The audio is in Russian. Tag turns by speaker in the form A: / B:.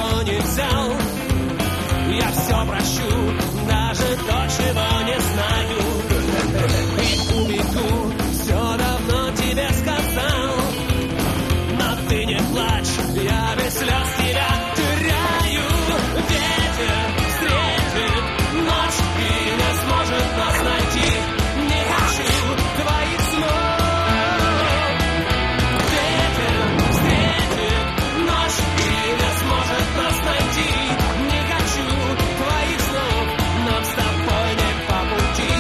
A: чего не взял. Я все прощу, даже то, чего не знаю. И убегу, все давно тебе сказал. Но ты не плачь, я без слез тебя теряю. Ветер встретит ночь и не сможет нас найти. Не хочу твоих снов. Ветер встретит ночь и не сможет нас найти. Не хочу твоих слов, нам с тобой не по пути.